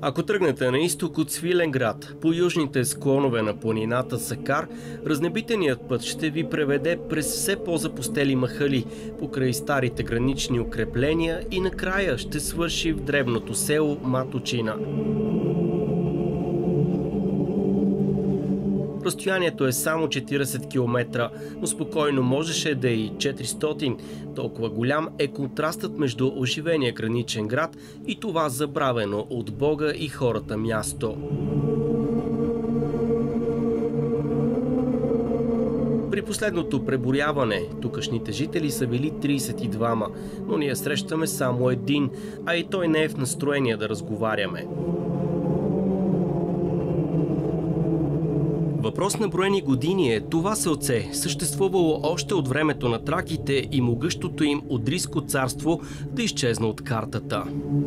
Ако тръгнете на изток от Свиленград, по южните склонове на планината Сакар, разнебитеният път ще ви преведе през все по-запустели махали, покрай старите гранични укрепления и накрая ще свърши в дребното село Маточина. Разстоянието е само 40 км, но спокойно можеше да е и 400. Толкова голям е контрастът между оживения граничен град и това забравено от Бога и хората място. При последното преброяване тукашните жители са били 32, но ние срещаме само един, а и той не е в настроение да разговаряме. Въпрос на броени години е това селце, съществувало още от времето на траките и могъщото им Одриско царство да изчезна от картата.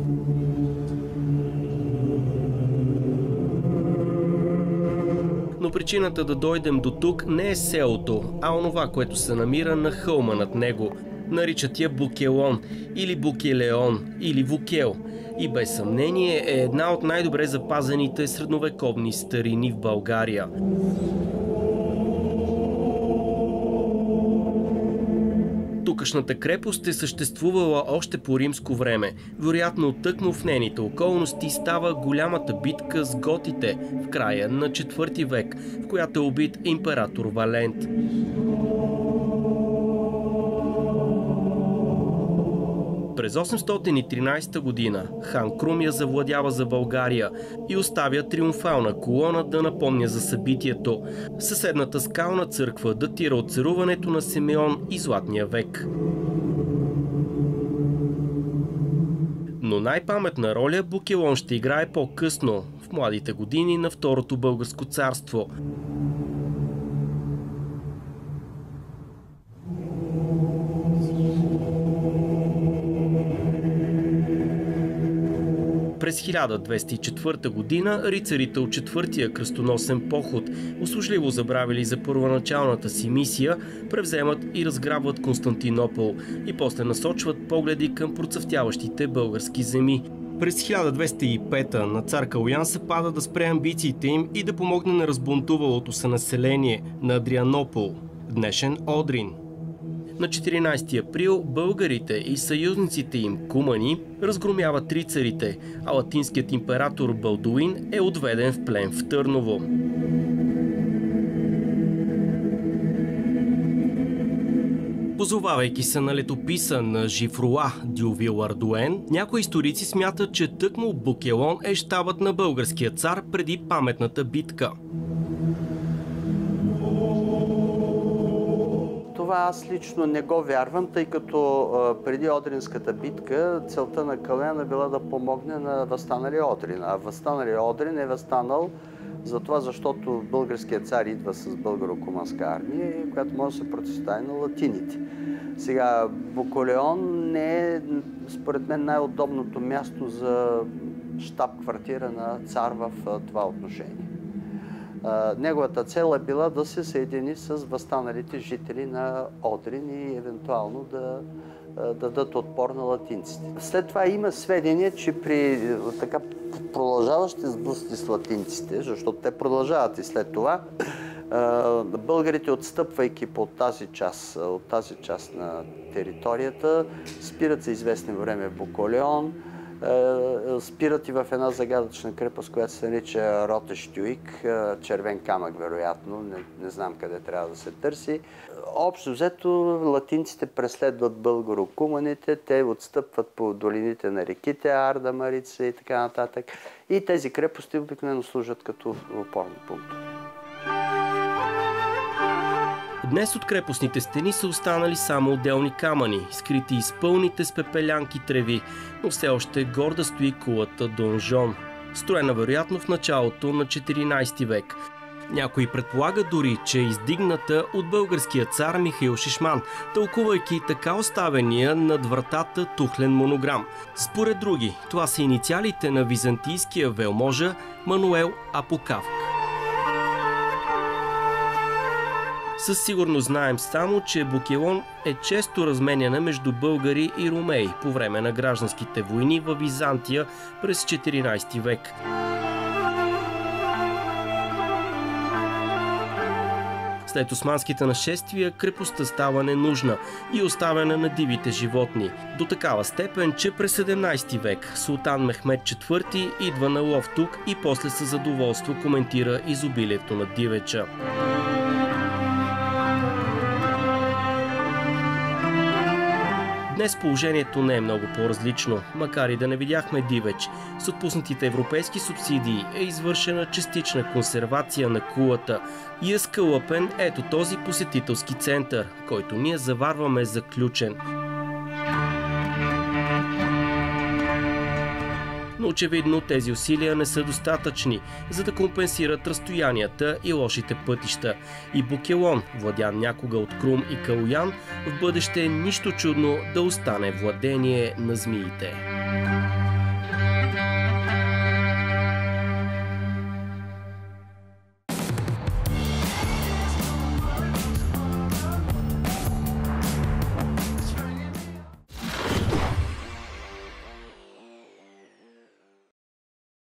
Но причината да дойдем до тук не е селото, а онова, което се намира на хълма над него. Наричат я Букелон, или Букелеон, или Вукел. И без съмнение е една от най-добре запазените средновековни старини в България. Тукашната крепост е съществувала още по римско време. Вероятно тъкмо в нейните околности става голямата битка с готите в края на IV век, в която е убит император Валент. През 813 година хан Крум я завладява за България и оставя триумфална колона да напомня за събитието. Съседната скална църква датира от царуването на Симеон и Златния век. Но най-паметна роля Букелон ще играе по-късно, в младите години на Второто българско царство. През 1204 година рицарите от четвъртия кръстоносен поход, услужливо забравили за първоначалната си мисия, превземат и разграбват Константинопол и после насочват погледи към процъфтяващите български земи. През 1205 на цар Калоян се пада да спре амбициите им и да помогне на разбунтувалото се население на Адрианопол, днешен Одрин. На 14 април българите и съюзниците им кумани разгромяват рицарите, а латинският император Балдуин е отведен в плен в Търново. Позовавайки се на летописа на Жифруа Дювил Ардуен, някои историци смятат, че тъкмо Букелон е щабът на българския цар преди паметната битка. Това аз лично не го вярвам, тъй като преди Одринската битка целта на Калоян е била да помогне на възстаналия Одрин. А възстаналия Одрин е възстанал затова, защото българският цар идва с българо-куманска армия, която може да се противостави на латините. Сега, Букелон не е, според мен, най-удобното място за щаб-квартира на цар в това отношение. Неговата цел е била да се съедини с възстаналите жители на Одрин и евентуално да дадат отпор на латинците. След това има сведения, че при така продължаващи сблъсъци с латинците, защото те продължават и след това, българите, отстъпвайки от тази част на територията, спират за известно време в Букелон, спират и в една загадъчна крепост, която се нарича Ротештюик, червен камък, вероятно, не знам къде трябва да се търси. Общо взето, латинците преследват българо-куманите, те отстъпват по долините на реките Арда, Марица и така нататък. И тези крепости обикновено служат като опорни пунктове. Днес от крепостните стени са останали само отделни камъни, скрити из пълните с пепелянки треви, но все още горда стои кулата донжон, строена вероятно в началото на 14 век. Някой предполага дори, че е издигната от българския цар Михаил Шишман, тълкувайки така оставения над вратата тухлен монограм. Според други, това са инициалите на византийския велможа Мануел Апокавк. Със сигурност знаем само, че Букелон е често разменяна между българи и ромеи по време на гражданските войни във Византия през 14 век. След османските нашествия крепостта става ненужна и оставена на дивите животни. До такава степен, че през 17 век султан Мехмед IV идва на лов тук и после със задоволство коментира изобилието на дивеча. Днес положението не е много по-различно, макар и да не видяхме дивеч. С отпуснатите европейски субсидии е извършена частична консервация на кулата и е скълъпен ето този посетителски център, който ние заварваме заключен. Но очевидно тези усилия не са достатъчни, за да компенсират разстоянията и лошите пътища. И Букелон, владян някога от Крум и Калоян, в бъдеще нищо чудно да остане владение на змиите.